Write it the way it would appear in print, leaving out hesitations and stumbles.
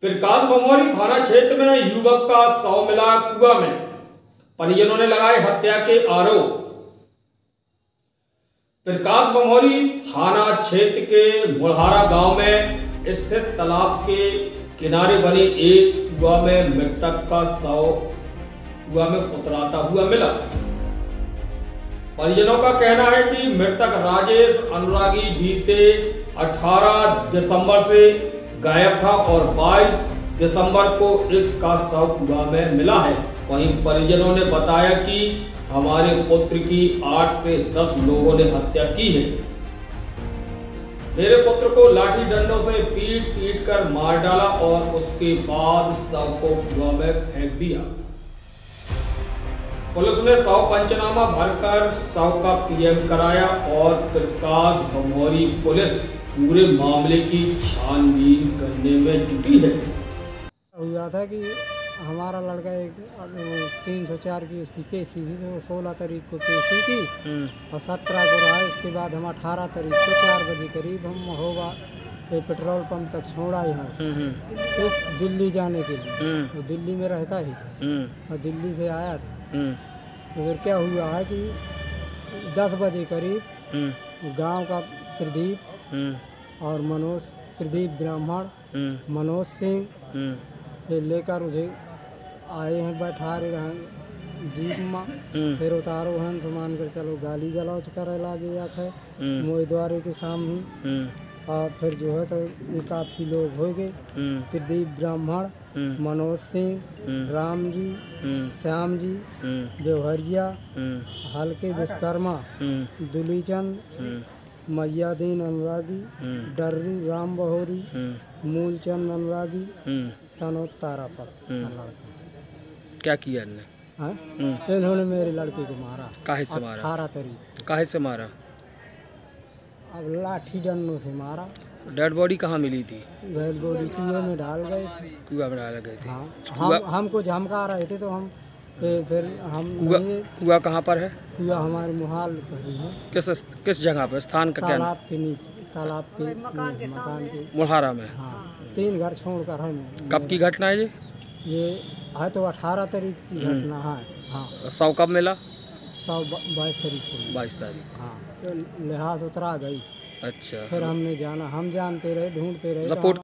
प्रकाश बमोरी थाना क्षेत्र में युवक का शव मिला कुआं में, परिजनों ने लगाए हत्या के आरोप। प्रकाश बमोरी थाना क्षेत्र के मुढ़ारा गांव में स्थित तालाब के किनारे बने एक कुआं में मृतक का शव कुआं में उतराता हुआ मिला। परिजनों का कहना है कि मृतक राजेश अनुरागी बीते 18 दिसंबर से गायब था और 22 दिसंबर को इसका शव कुआं में मिला है। वहीं परिजनों ने बताया कि हमारे पुत्र की 8 से 10 लोगों ने हत्या की है। मेरे पुत्र को लाठी डंडों से पीट कर मार डाला और उसके बाद शव को कुआं में फेंक दिया। पुलिस ने शव पंचनामा भरकर शव का पीएम कराया और प्रकाश बमोरी पुलिस पूरे मामले की छानबीन करने में जुटी है। हुआ था कि हमारा लड़का एक 304 की उसकी पेशी थी, तो 16 तारीख को पेशी थी और 17 को रहा। इसके बाद हम 18 तारीख को 4 बजे करीब हम होगा पेट्रोल पंप तक छोड़ा यहाँ इस दिल्ली जाने के लिए। वो दिल्ली में रहता ही था और दिल्ली से आया था। तो फिर क्या हुआ है कि 10 बजे करीब गांव का प्रदीप और प्रदीप ब्राह्मण, मनोज सिंह ये लेकर उसे आए हैं, बैठा रहे हैं जीप में। फिर उतारो हैं सामान कर चलो गाली गलौज करे लागे है मोह द्वारे के सामने। और फिर जो है तो ये काफ़ी लोग हो गए, प्रदीप ब्राह्मण, मनोज सिंह, राम जी, श्याम जी, देवहरिया, हल्के विश्वकर्मा, दुलीचंद, मैयादीन अनुरागी, डर्री राम बहोरी, मूलचंद अनुरागी, सनोत तारापत लड़का। क्या किया इन्होंने? इन्होंने मेरे लड़के को मारा। काहे से मारा? 18 तारीख को। काहे से मारा? अब लाठी डंडों से मारा। डेड बॉडी कहाँ मिली थी? डेड बॉडी कुएं में डाल गए थे। कुआं में डाल गए थे। हाँ, हमको झमका रहे थे तो हम फिर हम कुआं कहाँ पर है? कुआं हमारे मुहाल कहीं है। किस जगह पर? स्थान का क्या? तालाब के नीचे, तालाब के मकान के मुढ़ारा में। हाँ, 3 घर छोड़कर है। कब की घटना है ये है तो 18 तारीख की घटना है। हाँ। शव कब मिला? शव 22 तारीख को। 22 तारीख। हाँ, तो लिहाज उतरा गई। अच्छा। फिर हमने जाना, हम जानते रहे, ढूंढते रहे। रिपोर्ट